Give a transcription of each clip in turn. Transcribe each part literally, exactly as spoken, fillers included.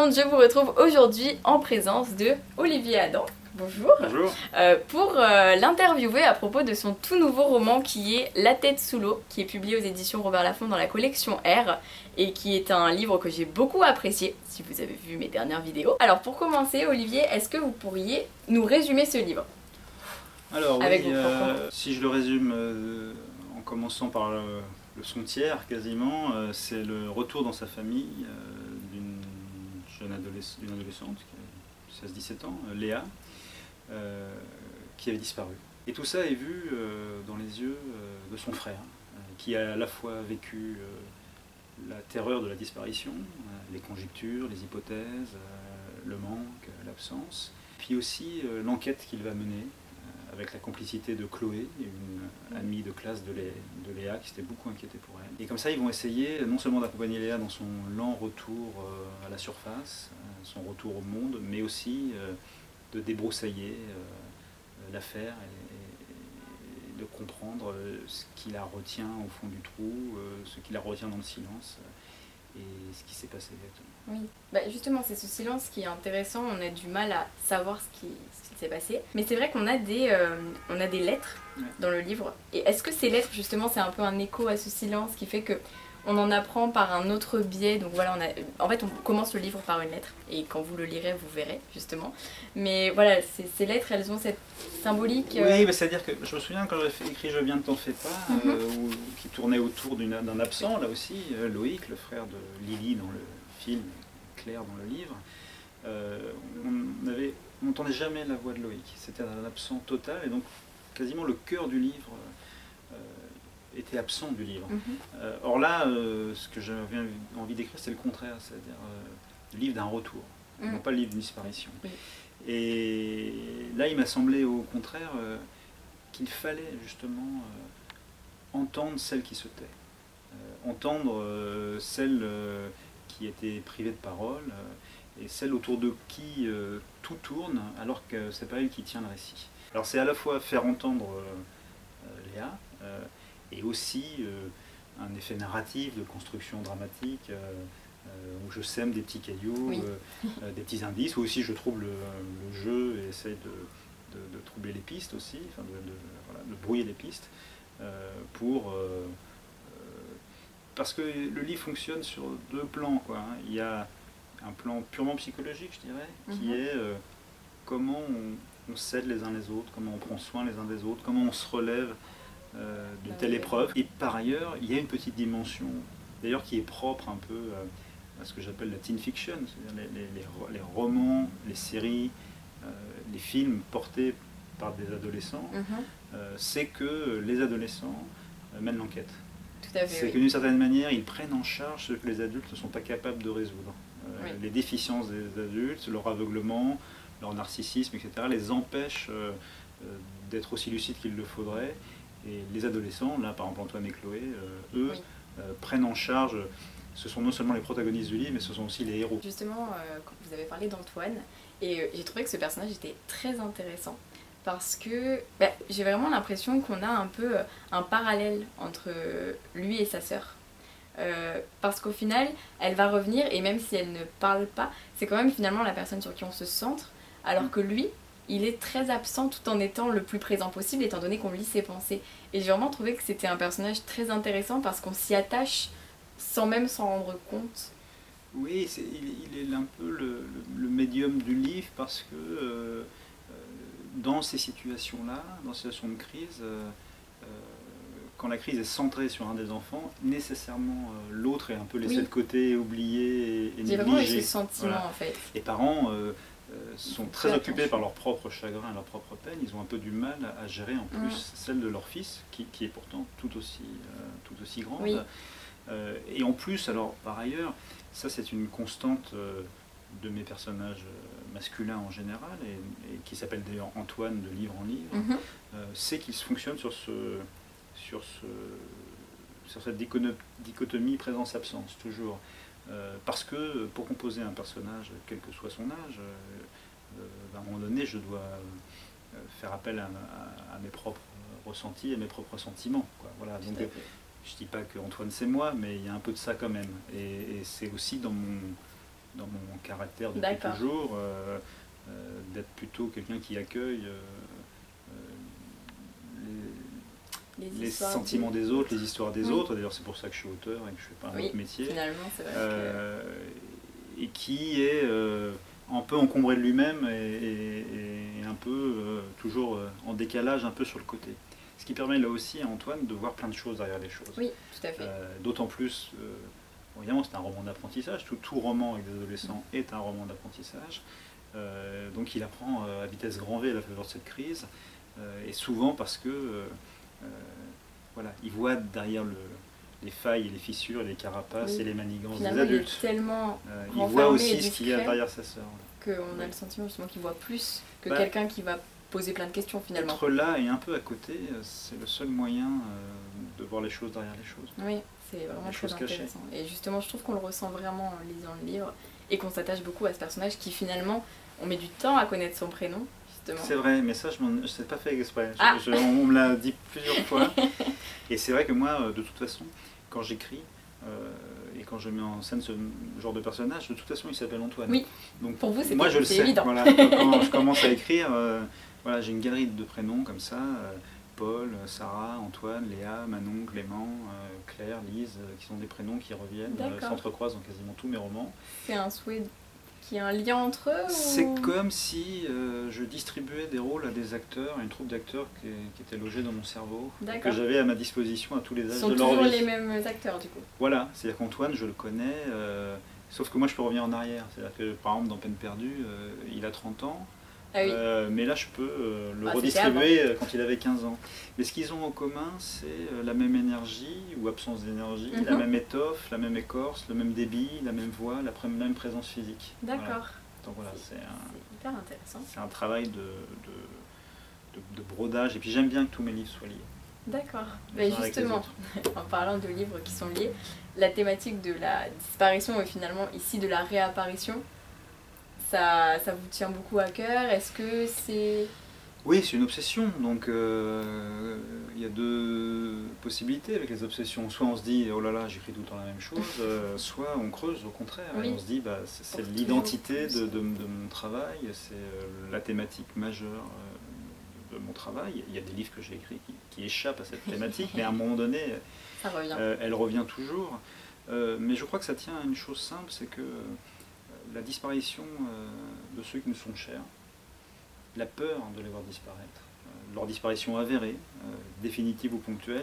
monde, je vous retrouve aujourd'hui en présence de Olivier Adam. Bonjour. Bonjour. Euh, pour euh, l'interviewer à propos de son tout nouveau roman qui est La tête sous l'eau, qui est publié aux éditions Robert Laffont dans la collection R et qui est un livre que j'ai beaucoup apprécié, si vous avez vu mes dernières vidéos. Alors pour commencer, Olivier, est-ce que vous pourriez nous résumer ce livre? Alors Avec oui, vos euh, si je le résume euh, en commençant par le, le son tiers quasiment, euh, c'est le retour dans sa famille euh, d'une jeune adolesc d'une adolescente qui a seize dix-sept ans, euh, Léa, euh, qui avait disparu. Et tout ça est vu euh, dans les yeux euh, de son frère, euh, qui a à la fois vécu euh, la terreur de la disparition, euh, les conjectures, les hypothèses, euh, le manque, l'absence, puis aussi euh, l'enquête qu'il va mener, avec la complicité de Chloé, une amie de classe de, Lé, de Léa, qui s'était beaucoup inquiétée pour elle. Et comme ça, ils vont essayer non seulement d'accompagner Léa dans son lent retour euh, à la surface, euh, son retour au monde, mais aussi euh, de débroussailler euh, l'affaire et, et de comprendre euh, ce qui la retient au fond du trou, euh, ce qui la retient dans le silence, euh, et ce qui s'est passé exactement. Oui, bah justement c'est ce silence qui est intéressant, on a du mal à savoir ce qui, ce qui s'est passé. Mais c'est vrai qu'on a, des, euh, on a des lettres ouais. dans le livre. Et est-ce que ces lettres justement c'est un peu un écho à ce silence qui fait que on en apprend par un autre biais? Donc voilà, on a, en fait on commence le livre par une lettre et quand vous le lirez vous verrez justement. Mais voilà, ces, ces lettres elles ont cette symbolique... Euh... Oui, bah, c'est-à-dire que je me souviens quand j'ai écrit Je viens de t'en fais pas, mm-hmm. euh, où, qui tournait autour d'un absent là aussi, euh, Loïc, le frère de Lily dans le film, Claire dans le livre, euh, on avait, on n'entendait jamais la voix de Loïc, c'était un absent total et donc quasiment le cœur du livre euh, était absent du livre. Mm-hmm. euh, or là, euh, ce que j'avais envie d'écrire c'est le contraire, c'est-à-dire euh, le livre d'un retour, mm. non pas le livre d'une disparition. Oui. Et là il m'a semblé au contraire euh, qu'il fallait justement euh, entendre celle qui se tait, euh, entendre euh, celle euh, qui était privée de parole, euh, et celle autour de qui euh, tout tourne, alors que c'est pas elle qui tient le récit. Alors c'est à la fois faire entendre euh, Léa, euh, et aussi euh, un effet narratif de construction dramatique, euh, euh, où je sème des petits cailloux, oui. euh, des petits indices, où aussi je trouble le, le jeu et essaye de, de, de troubler les pistes aussi, enfin de, de, voilà, de brouiller les pistes, euh, pour... Euh, parce que le livre fonctionne sur deux plans, quoi. Il y a un plan purement psychologique, je dirais, qui mm-hmm. est euh, comment on, on s'aide les uns les autres, comment on prend soin les uns des autres, comment on se relève euh, d'une telle épreuve. Et par ailleurs, il y a une petite dimension, d'ailleurs qui est propre un peu euh, à ce que j'appelle la teen fiction, c'est-à-dire les, les, les, les romans, les séries, euh, les films portés par des adolescents, mm-hmm. euh, c'est que les adolescents euh, mènent l'enquête. C'est oui. que d'une certaine manière, ils prennent en charge ce que les adultes ne sont pas capables de résoudre. Euh, oui. Les déficiences des adultes, leur aveuglement, leur narcissisme, et cetera, les empêchent euh, d'être aussi lucides qu'il le faudrait. Et les adolescents, là par exemple Antoine et Chloé, euh, eux, oui. euh, prennent en charge, ce sont non seulement les protagonistes du livre, mais ce sont aussi les héros. Justement, euh, quand vous avez parlé d'Antoine, et euh, j'ai trouvé que ce personnage était très intéressant. Parce que bah, j'ai vraiment l'impression qu'on a un peu un parallèle entre lui et sa sœur. Euh, parce qu'au final, elle va revenir et même si elle ne parle pas, c'est quand même finalement la personne sur qui on se centre. Alors que lui, il est très absent tout en étant le plus présent possible étant donné qu'on lit ses pensées. Et j'ai vraiment trouvé que c'était un personnage très intéressant parce qu'on s'y attache sans même s'en rendre compte. Oui, est, il, il est un peu le, le, le médium du livre parce que... Euh, dans ces situations-là, dans ces situations de crise, euh, euh, quand la crise est centrée sur un des enfants, nécessairement euh, l'autre est un peu laissé oui. de côté, oublié et, et négligé. J'ai vraiment eu ce sentiment voilà. en fait. Les parents euh, euh, sont très occupés par leur propre chagrin, leur propre peine, ils ont un peu du mal à, à gérer en plus mmh. celle de leur fils, qui, qui est pourtant tout aussi, euh, tout aussi grande. Oui. Euh, et en plus, alors par ailleurs, ça c'est une constante euh, de mes personnages masculins en général, et, et qui s'appelle d'ailleurs Antoine de livre en livre, mm-hmm. euh, c'est qu'il fonctionne sur, ce, sur, ce, sur cette dichotomie présence-absence, toujours. Euh, parce que pour composer un personnage, quel que soit son âge, euh, à un moment donné, je dois euh, faire appel à, à, à mes propres ressentis, à mes propres sentiments, quoi. Voilà, donc, je ne dis pas que Antoine c'est moi, mais il y a un peu de ça quand même. Et, et c'est aussi dans mon... dans mon caractère depuis toujours, euh, euh, d'être plutôt quelqu'un qui accueille euh, euh, les, les, les sentiments des autres, les histoires des oui. autres. D'ailleurs, c'est pour ça que je suis auteur et que je ne fais pas un oui, autre métier. Finalement, c'est vrai euh, que... Et qui est euh, un peu encombré de lui-même et, et, et un peu euh, toujours euh, en décalage, un peu sur le côté. Ce qui permet là aussi à Antoine de voir plein de choses derrière les choses. Oui, tout à fait. Euh, D'autant plus, euh, bon, évidemment, c'est un roman d'apprentissage. Tout, tout roman avec des adolescents mmh. est un roman d'apprentissage. Euh, donc il apprend euh, à vitesse grand V à la faveur de cette crise. Euh, et souvent parce que, euh, euh, voilà, il voit derrière le, les failles et les fissures, et les carapaces oui. et les manigances Finalement, des adultes. Il est tellement euh, il voit aussi ce qu'il y a derrière sa sœur. Qu'on oui. a le sentiment justement qu'il voit plus que bah, quelqu'un qui va poser plein de questions finalement. Être là et un peu à côté, c'est le seul moyen euh, de voir les choses derrière les choses. Oui, c'est vraiment très intéressant. Et justement, je trouve qu'on le ressent vraiment en lisant le livre et qu'on s'attache beaucoup à ce personnage qui finalement, on met du temps à connaître son prénom. C'est vrai, mais ça, je ne sais pas fait exprès. Ah. Je, je, on me l'a dit plusieurs fois. Et c'est vrai que moi, de toute façon, quand j'écris, euh, et quand je mets en scène ce genre de personnage, de toute façon, il s'appelle Antoine. Oui, donc pour vous, c'est moi, je le sais. évident. Voilà, quand je commence à écrire, euh, voilà, j'ai une galerie de prénoms comme ça. Euh, Paul, Sarah, Antoine, Léa, Manon, Clément, euh, Claire, Lise, euh, qui sont des prénoms qui reviennent, euh, s'entrecroisent dans quasiment tous mes romans. C'est un souhait qu'il y a un lien entre eux? C'est ou... comme si euh, je distribuais des rôles à des acteurs, à une troupe d'acteurs qui, qui était logée dans mon cerveau, que j'avais à ma disposition à tous les âges de leur vie. Ils sont toujours les mêmes acteurs du coup? Voilà, c'est-à-dire qu'Antoine, je le connais, euh, sauf que moi je peux revenir en arrière. C'est-à-dire que par exemple dans Peine perdue, euh, il a trente ans, ah oui. euh, mais là je peux euh, le ah, redistribuer quand il avait quinze ans. Mais ce qu'ils ont en commun, c'est euh, la même énergie ou absence d'énergie, mm-hmm. la même étoffe, la même écorce, le même débit, la même voix, la même présence physique. D'accord. Voilà. Donc voilà, c'est hyper intéressant. C'est un travail de, de, de, de brodage, et puis j'aime bien que tous mes livres soient liés. D'accord. Mais justement, en parlant de livres qui sont liés, la thématique de la disparition et finalement ici de la réapparition, ça, ça vous tient beaucoup à cœur? Est-ce que c'est... Oui, c'est une obsession. Donc il euh, y a deux possibilités avec les obsessions. Soit on se dit, oh là là, j'écris tout le temps la même chose, euh, soit on creuse au contraire. Oui. Et on se dit, bah, c'est l'identité de, de, de mon travail, c'est euh, la thématique majeure euh, de mon travail. Il y a des livres que j'ai écrits qui, qui échappent à cette thématique, mais à un moment donné, ça revient. Euh, elle revient toujours. Euh, mais je crois que ça tient à une chose simple, c'est que euh, la disparition euh, de ceux qui nous sont chers, la peur de les voir disparaître, euh, leur disparition avérée, euh, définitive ou ponctuelle,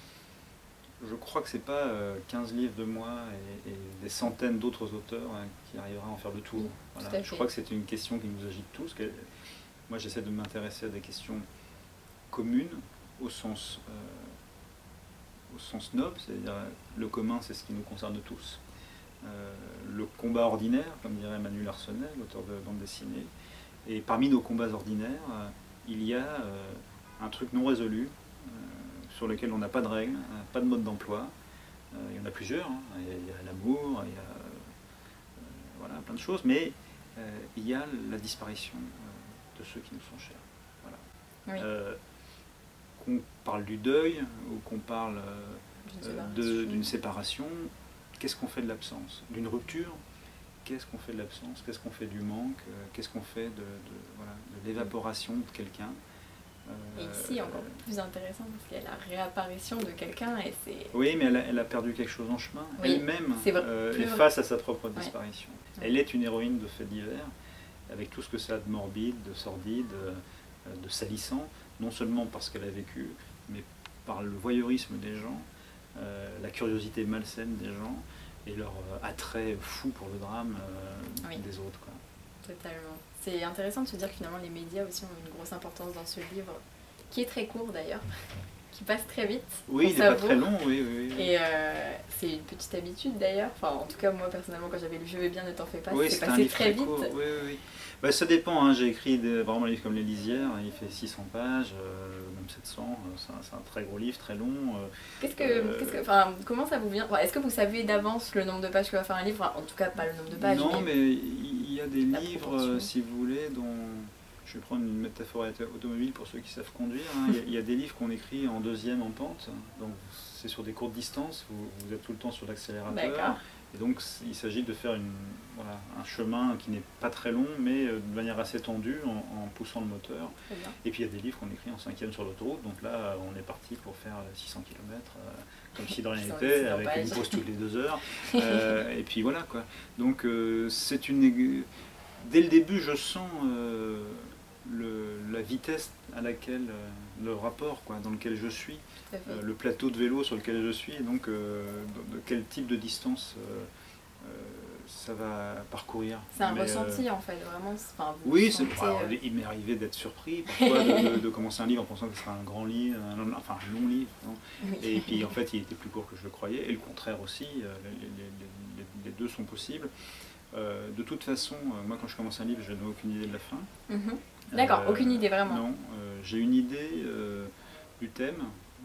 je crois que c'est pas euh, quinze livres de moi et, et des centaines d'autres auteurs hein, qui arrivera à en faire le tour. Oui, voilà. Je crois que c'est une question qui nous agite tous. Que, moi j'essaie de m'intéresser à des questions communes au sens, euh, au sens noble, c'est-à-dire le commun c'est ce qui nous concerne tous. Euh, le combat ordinaire, comme dirait Manuel Arsenet, l'auteur de bande dessinée. Et parmi nos combats ordinaires, euh, il y a euh, un truc non résolu, euh, sur lequel on n'a pas de règles, euh, pas de mode d'emploi. Euh, il y en a plusieurs, hein. il y a, a l'amour, il y a euh, voilà, plein de choses, mais euh, il y a la disparition euh, de ceux qui nous sont chers. Voilà. Oui. Euh, qu'on parle du deuil ou qu'on parle euh, d'une séparation, qu'est-ce qu'on fait de l'absence? D'une rupture? Qu'est-ce qu'on fait de l'absence? Qu'est-ce qu'on fait du manque? Qu'est-ce qu'on fait de, de, voilà, de l'évaporation de quelqu'un? euh, Et ici, encore plus intéressant, parce qu'il y a la réapparition de quelqu'un et c'est... Oui, mais elle a, elle a perdu quelque chose en chemin. Oui, elle-même euh, est face à sa propre disparition. Ouais. Elle est une héroïne de faits divers, avec tout ce que ça a de morbide, de sordide, de salissant, non seulement parce qu'elle a vécu, mais par le voyeurisme des gens, euh, la curiosité malsaine des gens, et leur euh, attrait fou pour le drame euh, oui. des autres. Quoi. Totalement. C'est intéressant de se dire que finalement les médias aussi ont une grosse importance dans ce livre, qui est très court d'ailleurs, qui passe très vite. Oui, il n'est pas très long, oui. oui, oui. Et euh, c'est une petite habitude d'ailleurs, enfin en tout cas moi personnellement quand j'avais lu Je vais bien, ne t'en fais pas, oui, c'est passé très, très vite. Court. Oui, oui, oui. Bah, ça dépend, hein. J'ai écrit des, vraiment un livre comme Les Lisières, il fait six cents pages, euh, même sept cents, euh, c'est un, un très gros livre, très long. Euh, qu'est-ce que, euh, qu'est-ce que, enfin, comment ça vous vient? Est-ce que vous savez d'avance le nombre de pages que va faire un livre? En tout cas, pas le nombre de pages. Non, mais il y a des livres, euh, si vous voulez, dont je vais prendre une métaphore automobile pour ceux qui savent conduire. Hein. Il, y a, il y a des livres qu'on écrit en deuxième en pente, donc c'est sur des courtes distances, vous, vous êtes tout le temps sur l'accélérateur. Et donc il s'agit de faire une, voilà, un chemin qui n'est pas très long, mais de manière assez tendue en, en poussant le moteur. Et puis il y a des livres qu'on écrit en cinquième sur l'autoroute, donc là on est parti pour faire six cents kilomètres, euh, comme si de rien n'était, avec une pause toutes les deux heures. Euh, et puis voilà quoi. Donc euh, c'est une... Dès le début je sens euh, le, la vitesse à laquelle, euh, le rapport quoi, dans lequel je suis. Euh, le plateau de vélo sur lequel je suis, et donc euh, de, de quel type de distance euh, euh, ça va parcourir. C'est un Mais, ressenti euh, en fait, vraiment. Oui, sentez, alors, euh... il m'est arrivé d'être surpris parfois de, de, de commencer un livre en pensant que ce serait un grand livre, un, enfin un long livre, non oui. Et puis en fait il était plus court que je le croyais, et le contraire aussi, euh, les, les, les, les deux sont possibles. Euh, de toute façon, euh, moi quand je commence un livre, je n'ai aucune idée de la fin. Mm-hmm. D'accord, euh, aucune idée vraiment. Non, euh, j'ai une idée euh, du thème,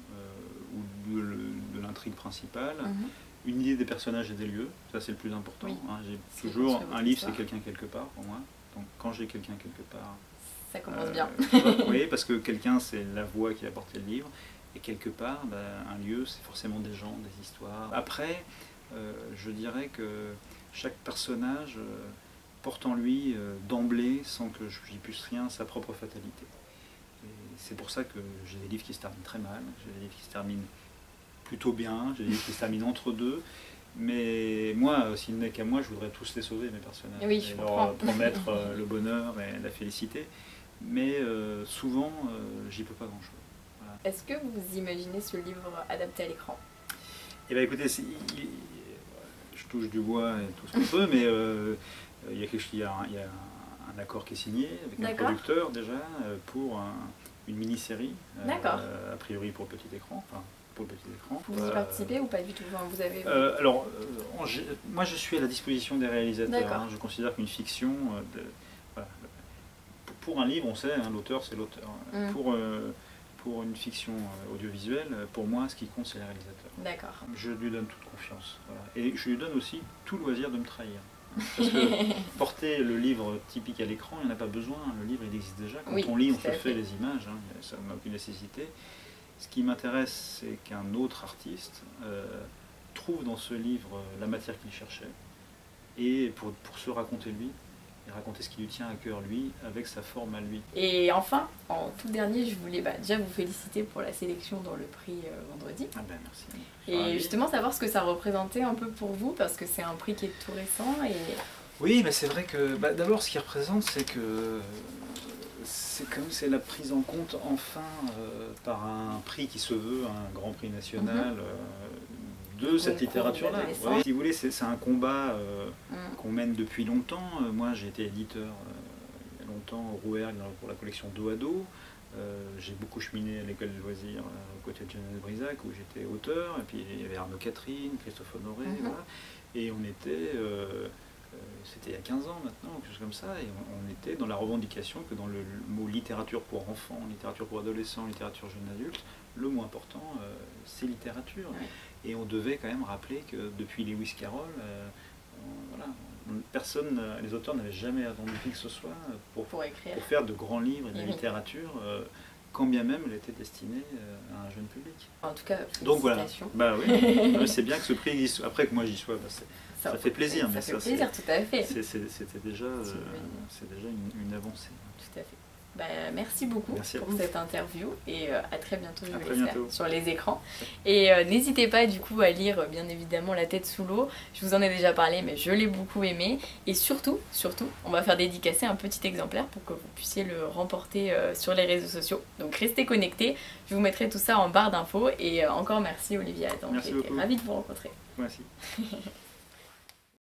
ou de, de l'intrigue principale, mm-hmm. une idée des personnages et des lieux, ça c'est le plus important. Oui. Hein, j'ai toujours un livre, c'est quelqu'un quelque part pour moi. Donc quand j'ai quelqu'un quelque part, ça commence euh, bien. Oui, parce que quelqu'un c'est la voix qui a porté le livre, et quelque part, ben, un lieu c'est forcément des gens, des histoires. Après, euh, je dirais que chaque personnage euh, porte en lui euh, d'emblée, sans que j'y puisse rien, sa propre fatalité. C'est pour ça que j'ai des livres qui se terminent très mal, j'ai des livres qui se terminent plutôt bien, j'ai des livres qui se terminent entre deux. Mais moi, s'il n'est qu'à moi, je voudrais tous les sauver, mes personnages. Oui, je et comprends. leur promettre euh, le bonheur et la félicité. Mais euh, souvent, euh, j'y peux pas grand-chose. Voilà. Est-ce que vous imaginez ce livre adapté à l'écran? Eh bien écoutez, il, je touche du bois et tout ce qu'on peut, mais euh, il y a quelque chose, il y a, il y a un accord qui est signé avec un producteur déjà pour un, une mini-série, euh, a priori pour le petit écran. Enfin, pour le petit écran. Vous y participez euh, ou pas du tout? Enfin, vous avez... euh, Alors, euh, en, moi je suis à la disposition des réalisateurs. Hein, je considère qu'une fiction, euh, de, voilà, pour, pour un livre, on sait, hein, l'auteur c'est l'auteur. Mm. Pour, euh, pour une fiction euh, audiovisuelle, pour moi ce qui compte c'est les réalisateurs. D'accord. Je lui donne toute confiance. Voilà. Et je lui donne aussi tout loisir de me trahir. Parce que porter le livre typique à l'écran, il n'y en a pas besoin. Le livre il existe déjà. Quand oui, on lit, on se fait les images. Hein, ça n'a aucune nécessité. Ce qui m'intéresse, c'est qu'un autre artiste euh, trouve dans ce livre la matière qu'il cherchait, et pour, pour se raconter lui, et raconter ce qui lui tient à cœur lui, avec sa forme à lui. Et enfin, en tout dernier, je voulais bah, déjà vous féliciter pour la sélection dans le prix euh, vendredi. Ah ben merci. Et ah, justement savoir ce que ça représentait un peu pour vous, parce que c'est un prix qui est tout récent. Et... Oui, mais c'est vrai que bah, d'abord ce qu'il représente, c'est que c'est comme c'est la prise en compte enfin euh, par un prix qui se veut un grand prix national mm-hmm. euh, de oui, cette littérature-là. Ouais, si vous voulez, c'est un combat euh, mm. qu'on mène depuis longtemps. Euh, moi, j'ai été éditeur euh, il y a longtemps au Rouergue pour la collection Dos à Dos. Euh, j'ai beaucoup cheminé à l'école de loisirs euh, aux côtés de Genèse Brisac où j'étais auteur. Et puis il y avait Arnaud Catherine, Christophe Honoré, mm-hmm. voilà. Et on était... Euh, c'était il y a quinze ans maintenant, quelque chose comme ça, et on, on était dans la revendication que dans le, le mot littérature pour enfants, littérature pour adolescents, littérature jeune adulte, le mot important euh, c'est littérature. Ouais. Et on devait quand même rappeler que depuis Lewis Carroll, euh, on, voilà, on, personne, les auteurs n'avaient jamais attendu qui que ce soit pour, pour, écrire. pour faire de grands livres et de oui. littérature, euh, quand bien même elle était destinée euh, à un jeune public. En tout cas, donc voilà, bah, oui, c'est bien que ce prix existe. Après que moi j'y sois, bah, ça, ça fait plaisir. Ça mais fait ça, plaisir, tout à fait. C'était déjà, euh, déjà une, une avancée. Tout à fait. Bah, merci beaucoup merci pour cette interview et euh, à très bientôt, à je l'espère, sur les écrans. Et euh, n'hésitez pas du coup à lire bien évidemment La tête sous l'eau. Je vous en ai déjà parlé, mais je l'ai beaucoup aimé. Et surtout, surtout, on va faire dédicacer un petit exemplaire pour que vous puissiez le remporter euh, sur les réseaux sociaux. Donc restez connectés. Je vous mettrai tout ça en barre d'infos. Et euh, encore merci Olivier Adam, j'ai été ravie de vous rencontrer. Merci.